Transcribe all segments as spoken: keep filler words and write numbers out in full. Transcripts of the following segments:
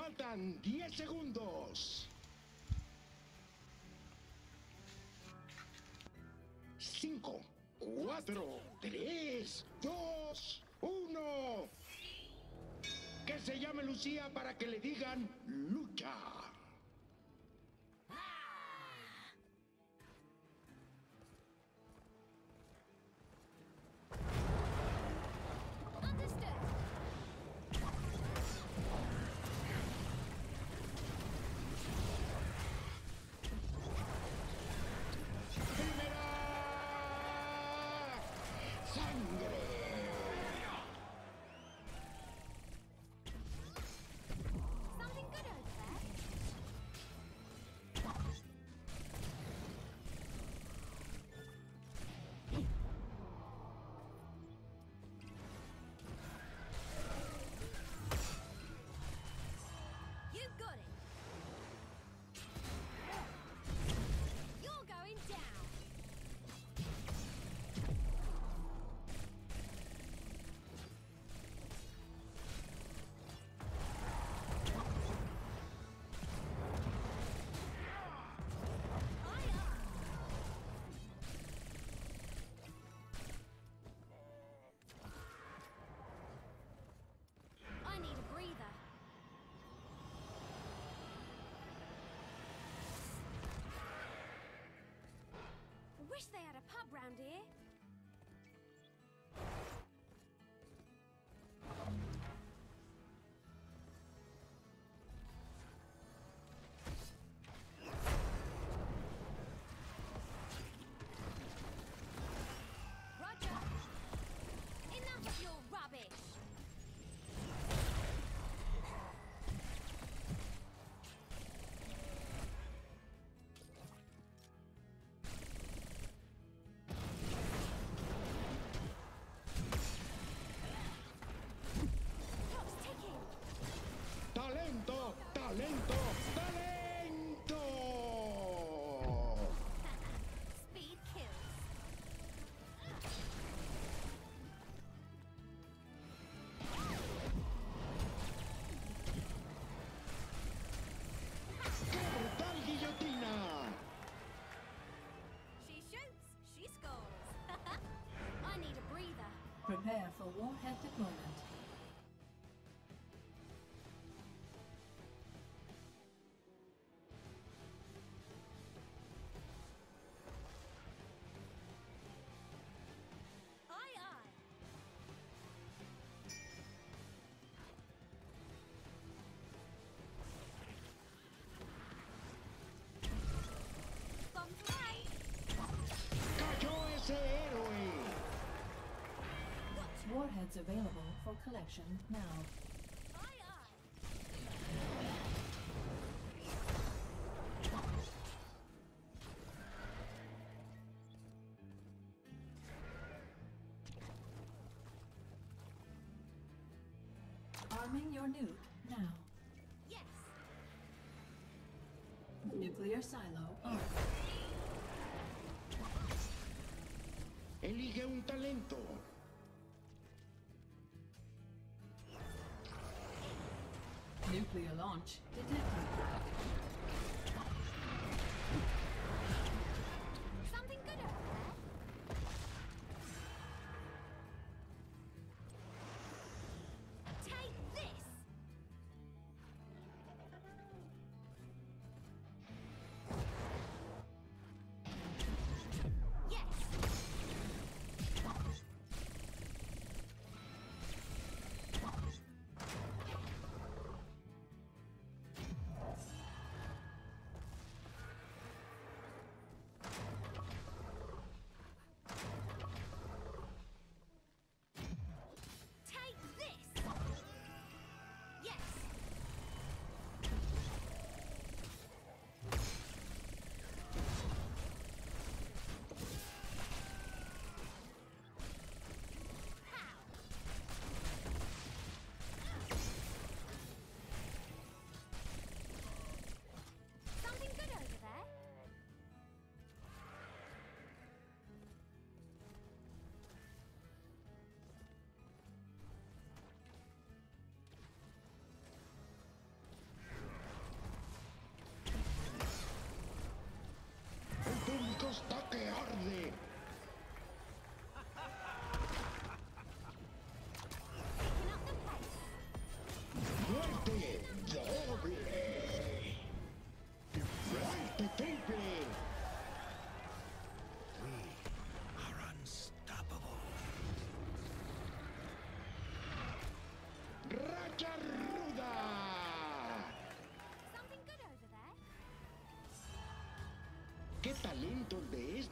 Faltan diez segundos. cinco, cuatro, tres, dos, uno. Que se llame Lucía para que le digan lucha. Wish they had a pub round here. Roger. Enough of your rubbish. ¡Talento! ¡Talento! ¡Talento! Speed kills. ¡Qué brutal guillotina! She shoots, she scores. I need a breather. Prepare for warhead deployment. ¡Cayó ese héroe! Warheads available for collection now. Arming your nuke now. Yes. Nuclear silo armed. Elige un talento. Nuclear launch detected. Something good over there. Take this. Yes.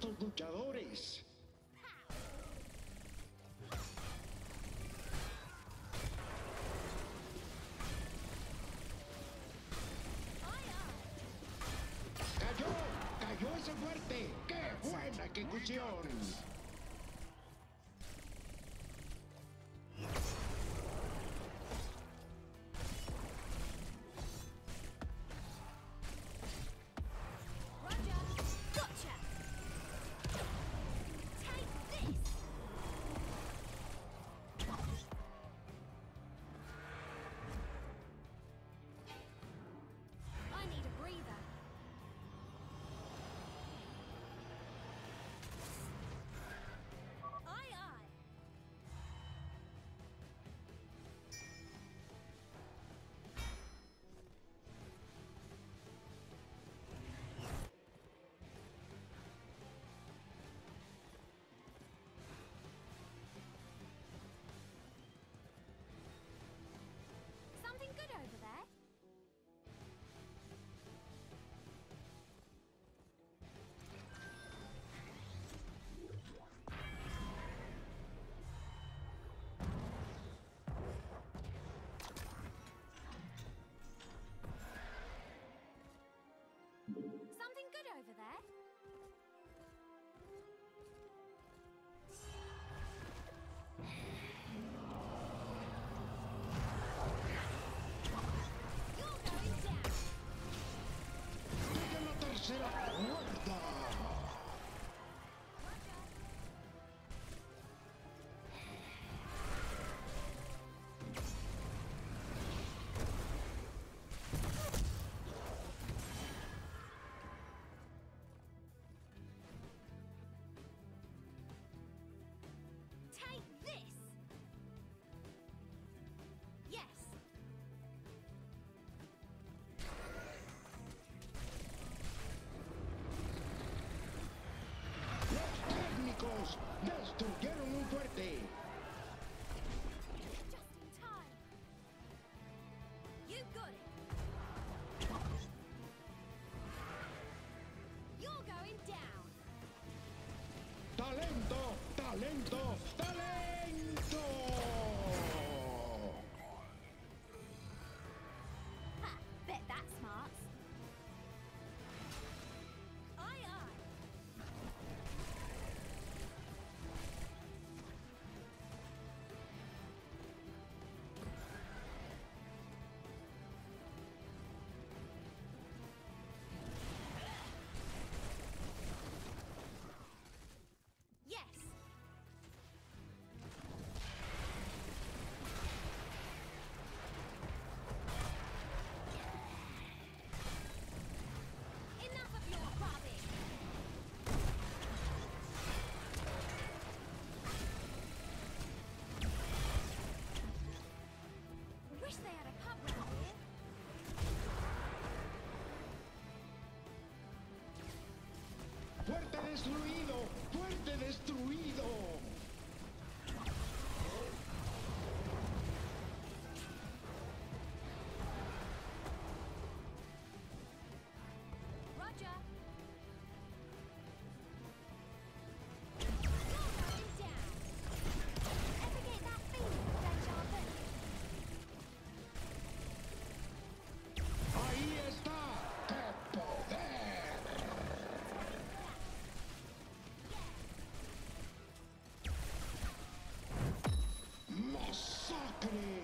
estos luchadores. ¡Cayó! ¡Cayó ese fuerte! ¡Qué buena ejecución! Roger. Gotcha. Take this. I need a breather. Aye, aye. Something good over there? Something good over there? You're going down. ¡Llega la tercera cuerda! Take this. Yes. ¡Los técnicos destruyeron un fuerte! Just in time. You got it. You're going down. ¡Talento! ¡Talento! ¡Talento! Ha! Bet that's smart. Aye, aye. Yes. Enough of your rubbish. Wish they had a pub round here. ¡Fuerte destruido! ¡Fuerte destruido! Roger. You're going down. Ever get that feeling, deja vu? ¡Ahí está! ¡Qué poder! ¡Masacre!